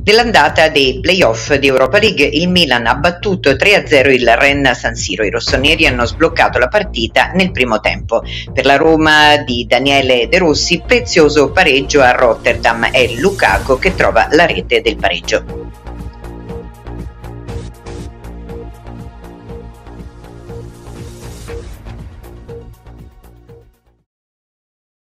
Nell'andata dei play-off di Europa League il Milan ha battuto 3-0 il Rennes a San Siro. I rossoneri hanno sbloccato la partita nel primo tempo. Per la Roma di Daniele De Rossi, prezioso pareggio a Rotterdam, è Lukaku che trova la rete del pareggio.